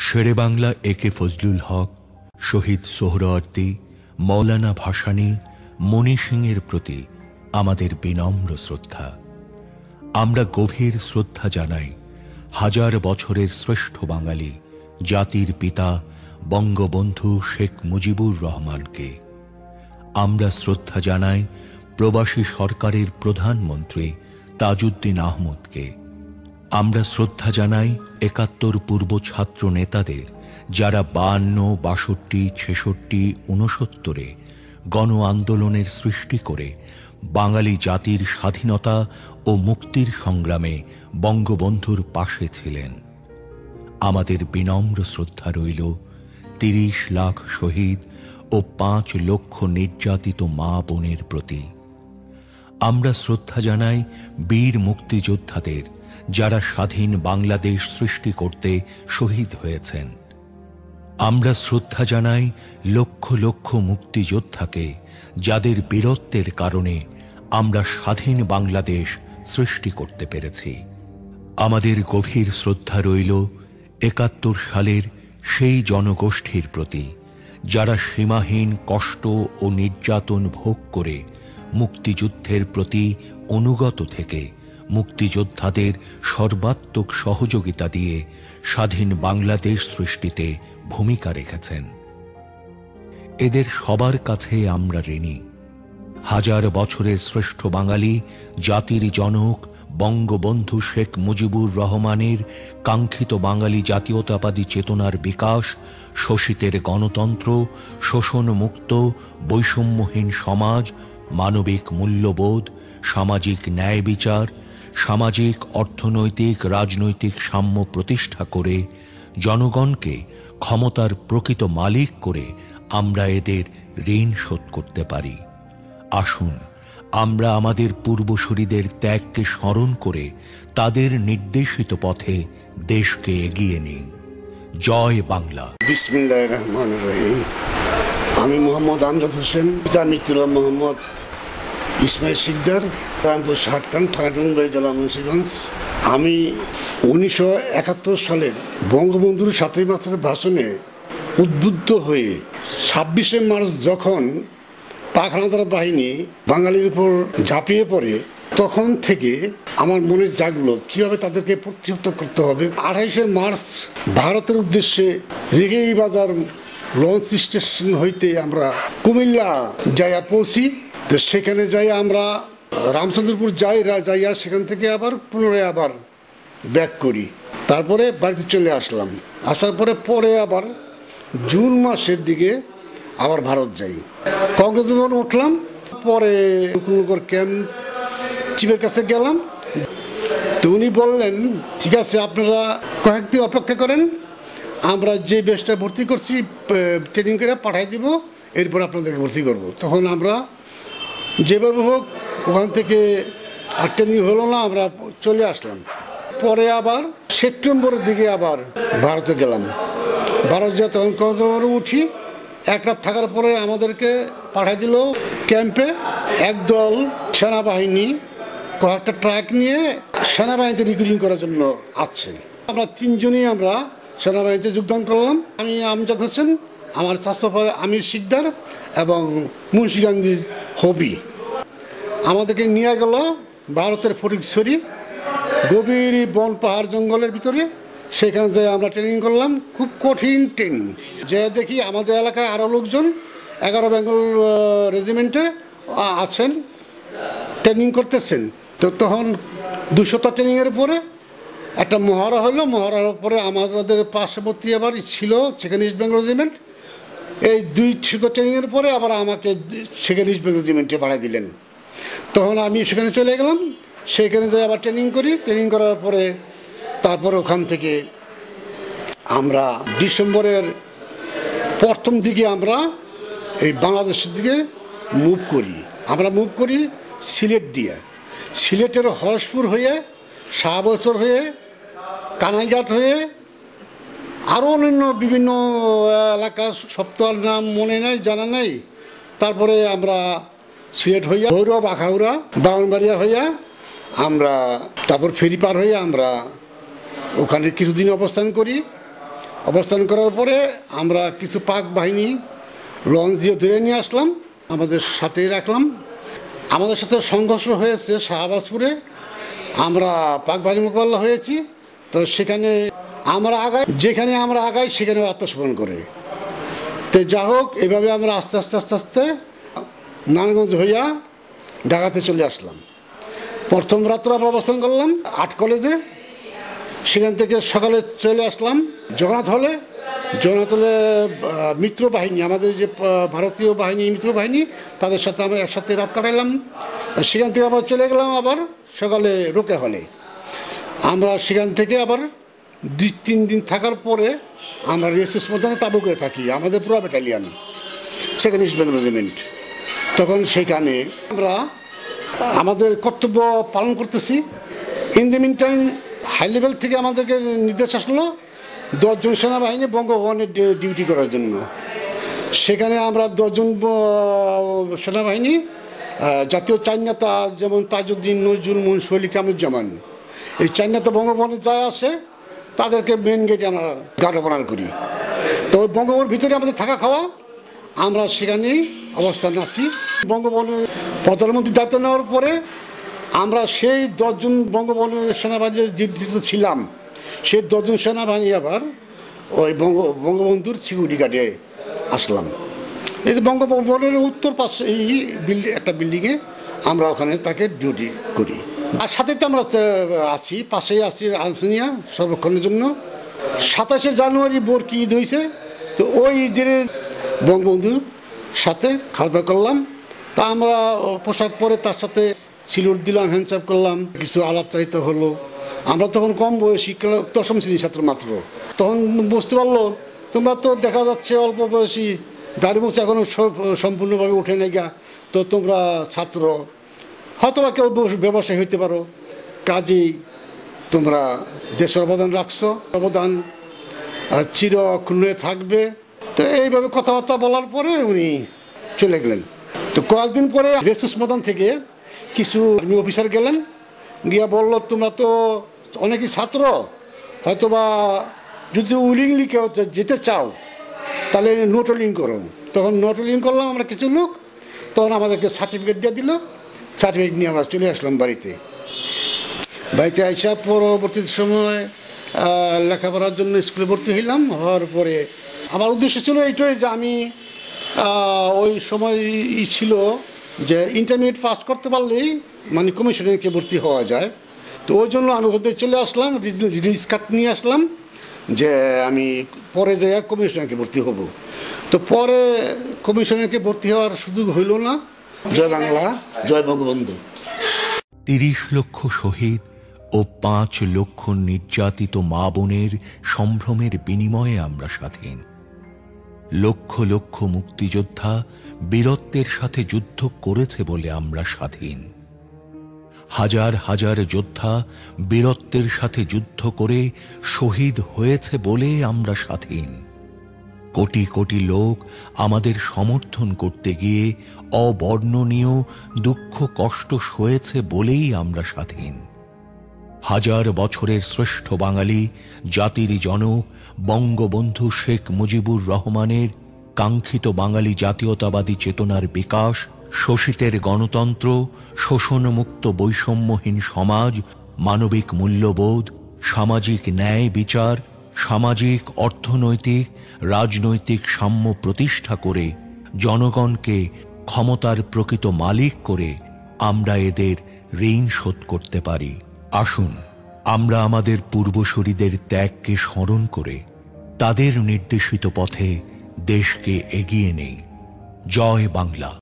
শেরে বাংলা একে ফজলুল হক, শহীদ সোহরাওয়ার্দী, মৌলানা ভাসানী, মণি সিংয়ের প্রতি আমাদের বিনম্র শ্রদ্ধা। আমরা গভীর শ্রদ্ধা জানাই হাজার বছরের শ্রেষ্ঠ বাঙালি জাতির পিতা বঙ্গবন্ধু শেখ মুজিবুর রহমানকে। আমরা শ্রদ্ধা জানাই প্রবাসী সরকারের প্রধানমন্ত্রী তাজউদ্দিন আহমদকে। আমরা শ্রদ্ধা জানাই ৭১ পূর্ব ছাত্র নেতাদের, যারা ৫২, ৬২, ৬৬, ৬৯-এ গণ আন্দোলনের সৃষ্টি করে বাঙালি জাতির স্বাধীনতা ও মুক্তির সংগ্রামে বঙ্গবন্ধুর পাশে ছিলেন। আমাদের বিনম্র শ্রদ্ধা রইল ৩০ লাখ শহীদ ও ৫ লক্ষ নির্যাতিত মা বোনের প্রতি। আমরা শ্রদ্ধা জানাই বীর মুক্তিযোদ্ধাদের, যারা স্বাধীন বাংলাদেশ সৃষ্টি করতে শহীদ হয়েছেন। আমরা শ্রদ্ধা জানাই লক্ষ লক্ষ মুক্তিযোদ্ধাকে, যাদের বীরত্বের কারণে আমরা স্বাধীন বাংলাদেশ সৃষ্টি করতে পেরেছি। আমাদের গভীর শ্রদ্ধা রইল ৭১ সালের সেই জনগোষ্ঠীর প্রতি, যারা সীমাহীন কষ্ট ও নির্যাতন ভোগ করে মুক্তিযুদ্ধের প্রতি অনুগত থেকে মুক্তিযোদ্ধাদের সর্বাত্মক সহযোগিতা দিয়ে স্বাধীন বাংলাদেশ সৃষ্টিতে ভূমিকা রেখেছেন। এদের সবার কাছে আমরা ঋণী। হাজার বছরের শ্রেষ্ঠ বাঙালি জাতির জনক বঙ্গবন্ধু শেখ মুজিবুর রহমানের কাঙ্ক্ষিত বাঙালি জাতীয়তাবাদী চেতনার বিকাশ, শোষিতের গণতন্ত্র, শোষণমুক্ত বৈষম্যহীন সমাজ, মানবিক মূল্যবোধ, সামাজিক ন্যায় বিচার, সামাজিক অর্থনৈতিক রাজনৈতিক সাম্য প্রতিষ্ঠা করে জনগণকে ক্ষমতার প্রকৃত মালিক করে আমরা এদের ঋণ শোধ করতে পারি। আসুন আমরা আমাদের পূর্বসূরীদের ত্যাগকে স্মরণ করে তাদের নির্দেশিত পথে দেশকে এগিয়ে নিই। জয় বাংলা। বিসমিল্লাহির রহমানির রহিম। আমি মোহাম্মদ আমজাদ হোসেন, পিতা মিত্রুল্লাহ মোহাম্মদ ইসমাইল শিকদার, রামপুর শাহকান, থানা টঙ্গী, জেলা মুন্সিগঞ্জ। আমি ১৯৭১ সালের বঙ্গবন্ধুর ৭ই মার্চের ভাষণে উদ্বুদ্ধ হয়ে ২৬শে মার্চ যখন পাক হানাদার বাহিনী বাঙালির উপর ঝাঁপিয়ে পড়ে, তখন থেকে আমার মনে জাগলো কীভাবে তাদেরকে প্রতিহত করতে হবে। ২৮শে মার্চ ভারতের উদ্দেশ্যে রেগেই বাজার লঞ্চ স্টেশন হইতে আমরা কুমিল্লা যাইয়া পৌঁছি। তো সেখানে যাই আমরা রামচন্দ্রপুর যাইয়া সেখান থেকে আবার পুনরায় আবার ব্যাক করি। তারপরে বাড়িতে চলে আসলাম। আসার পরে আবার জুন মাসের দিকে আবার ভারত যাই। কংগ্রেস ভবন উঠলাম, পরে মুকুন্দনগর ক্যাম্প চিফের কাছে গেলাম। তো উনি বললেন, ঠিক আছে আপনারা কয়েকদিন অপেক্ষা করেন, আমরা যে বেশটা ভর্তি করছি ট্রেনিং করে পাঠাই দিব, এরপর আপনাদেরকে ভর্তি করব। তখন আমরা যেভাবে হোক ওখান থেকে আর ট্রেনিং হলো না, আমরা চলে আসলাম। পরে আবার সেপ্টেম্বরের দিকে আবার ভারতে গেলাম। ভারত যা তখন কত উঠি, এক রাত থাকার পরে আমাদেরকে পাঠাই দিল ক্যাম্পে। একদল সেনাবাহিনী কয়েকটা ট্রাক নিয়ে সেনাবাহিনীতে রিক্রুটিং করার জন্য আসছে। আমরা তিনজনই আমরা সেনাবাহিনীতে যোগদান করলাম। আমি আমজাদ হোসেন, আমার চাচা আমির শিকদার এবং মুন্সিগঞ্জের হবি। আমাদেরকে নিয়ে গেল ভারতের ফটিকছড়ি, গভীর বন পাহাড় জঙ্গলের ভিতরে। সেখানে যে আমরা ট্রেনিং করলাম, খুব কঠিন ট্রেনিং। যে দেখি আমাদের এলাকায় আরও লোকজন 11 বেঙ্গল রেজিমেন্টে আছেন, ট্রেনিং করতেছেন। তো তখন 200টা ট্রেনিংয়ের পরে একটা মহড়া হলো। মহড়ার পরে আমাদের পার্শ্ববর্তী আবার ছিল সেকেন্ড ইস্ট বেঙ্গল রেজিমেন্ট। এই 200টা ট্রেনিংয়ের পরে আবার আমাকে সেকেন্ড ইস্ট বেঙ্গল রেজিমেন্টে পাঠিয়ে দিলেন। তখন আমি সেখানে চলে গেলাম। সেখানে যাই আবার ট্রেনিং করি। ট্রেনিং করার পরে তারপর ওখান থেকে আমরা ডিসেম্বরের প্রথম দিকে আমরা এই বাংলাদেশের দিকে মুভ করি। আমরা মুভ করি সিলেট দিয়ে, সিলেটের হরসপুর হয়ে, শাহবছর হয়ে, কানাইঘাট হয়ে, আরও অন্যান্য বিভিন্ন এলাকা, সপ্তাহের নাম মনে নাই, জানা নাই। তারপরে আমরা সিলেট হইয়া ভৈরব, আখাউড়া, ব্রাহ্মণবাড়িয়া হইয়া আমরা তারপর ফেরি পার হয়ে আমরা ওখানে কিছুদিন অবস্থান করি। অবস্থান করার পরে আমরা কিছু পাক বাহিনী লঞ্চ দিয়ে ধরে নিয়ে আসলাম, আমাদের সাথেই রাখলাম। আমাদের সাথে সংঘর্ষ হয়েছে শাহবাজপুরে, আমরা পাক বাহিনী মোকাবিলা হয়েছি। তো সেখানে যেখানে আমরা আগাই সেখানে আত্মসমর্পণ করে। তো যা হোক, এভাবে আমরা আস্তে আস্তে নারায়ণগঞ্জ হইয়া ঢাকাতে চলে আসলাম। প্রথম রাত্র আমরা অবস্থান করলাম 8 কলেজে, সেখান থেকে সকালে চলে আসলাম জগন্নাথ হলে। মিত্র বাহিনী, আমাদের যে ভারতীয় বাহিনী, মিত্র বাহিনী, তাদের সাথে আমরা একসাথে রাত কাটাইলাম। সেখান থেকে আবার চলে গেলাম আবার সকালে রোকে হলে। আমরা সেখান থেকে আবার 2-3 দিন থাকার পরে আমরা রেসিস ময়দানে তাবু করে থাকি, আমাদের পুরো battalion, second East Bengal regiment. তখন সেখানে আমরা আমাদের কর্তব্য পালন করতেছি। In the mean time high level থেকে আমাদেরকে নির্দেশ আসলো 10 জন সেনাবাহিনী বঙ্গভবনে ডিউটি করার জন্য। সেখানে আমরা 10 জন সেনাবাহিনী, জাতীয় 4 নেতা যেমন তাজউদ্দিন, নজরুল, মুন্সি, কামরুজ্জামান, এই 4 নেতা বঙ্গভবনে যায় আসে, তাদেরকে মেন গেটে আমরা গার্ড করি। তো বঙ্গভবনের ভিতরে আমাদের থাকা খাওয়া, আমরা সেখানেই অবস্থান আছি। বঙ্গভবনের প্রধানমন্ত্রীর দায়িত্ব নেওয়ার পরে আমরা সেই 10 জন বঙ্গভবনের সেনাবাহিনী যে ছিলাম, সেই 10 জন সেনাবাহিনী আবার ওই বঙ্গবন্ধুর সিকিউরিটি গার্ডে আসলাম। এই যে বঙ্গভবনের উত্তর পাশে একটা বিল্ডিংয়ে আমরা ওখানে তাকে ডিউটি করি। আর সাথে তো আমরা আছি, পাশেই আছি আলসুনিয়া সর্বক্ষণের জন্য। 27শে জানুয়ারি বোরকি ঈদ হয়েছে, তো ওই ঈদের বঙ্গবন্ধুর সাথে খাওয়া দাওয়া করলাম। তা আমরা পোশাক পরে তার সাথে সিলুট দিলাম, হ্যান্ডসাপ করলাম, কিছু আলাপচারিতা হলো। আমরা তখন কম বয়সী, 10ম শ্রেণীর ছাত্র মাত্র। তখন বুঝতে পারলো, তোমরা তো দেখা যাচ্ছে অল্প বয়সী, দাড়ি মুছ এখনও সম্পূর্ণভাবে ওঠে নাই গা, তো তোমরা ছাত্র, হয়তো বা কেউ ব্যবসায়ী হইতে পারো, কাজেই তোমরা দেশের অবদান রাখছো, অবদান চির অক্ষুণ্ণ থাকবে। তো এইভাবে কথাবার্তা বলার পরে উনি চলে গেলেন। তো কয়েকদিন পরে রেসুস ময়দান থেকে কিছু আর্মি অফিসার গেলেন, গিয়া বলল, তোমরা তো অনেকই ছাত্র, হয়তো বা যদি উইলিংলি কেউ যেতে চাও তাহলে নোটলিং করো। তখন নোটলিং করলাম আমরা কিছু লোক, তখন আমাদেরকে সার্টিফিকেট দিয়ে দিল। সার্টিফিকেট নিয়ে আমরা চলে আসলাম বাড়িতে। আসা পরবর্তী সময় লেখাপড়ার জন্য স্কুলে ভর্তি হইলাম। হওয়ার পরে আমার উদ্দেশ্য ছিল এইটাই যে আমি ওই সময় ছিল যে ইন্টারমিডিয়েট পাস করতে পারলেই মানে কমিশনারকে ভর্তি হওয়া যায়। তো ওই জন্য আমি ওদের চলে আসলাম, রিলিজ কার্ড নিয়ে আসলাম যে আমি পরে যাই কমিশনারকে ভর্তি হব। তো পরে কমিশনারকে ভর্তি হওয়ার সুযোগ হইল না। জয় বাংলা, জয় বঙ্গবন্ধু। 30 লক্ষ শহীদ ও 5 লক্ষ নির্যাতিত মা বোনের সম্ভ্রমের বিনিময়ে আমরা স্বাধীন। লক্ষ লক্ষ মুক্তিযোদ্ধা বীরত্বের সাথে যুদ্ধ করেছে বলে আমরা স্বাধীন। হাজার হাজার যোদ্ধা বীরত্বের সাথে যুদ্ধ করে শহীদ হয়েছে বলে আমরা স্বাধীন। কোটি কোটি লোক আমাদের সমর্থন করতে গিয়ে অবর্ণনীয় দুঃখ কষ্ট সয়েছে বলেই আমরা স্বাধীন। হাজার বছরের শ্রেষ্ঠ বাঙালি জাতির জনক বঙ্গবন্ধু শেখ মুজিবুর রহমানের কাঙ্ক্ষিত বাঙালি জাতীয়তাবাদী চেতনার বিকাশ, শোষিতের গণতন্ত্র, শোষণমুক্ত বৈষম্যহীন সমাজ, মানবিক মূল্যবোধ, সামাজিক ন্যায় বিচার, সামাজিক, অর্থনৈতিক, রাজনৈতিক সাম্য প্রতিষ্ঠা করে জনগণকে ক্ষমতার প্রকৃত মালিক করে আমরা এদের ঋণ শোধ করতে পারি। আসুন আমরা আমাদের পূর্বসূরীদের ত্যাগকে স্মরণ করে তাদের নির্দেশিত পথে দেশকে এগিয়ে নেই। জয় বাংলা।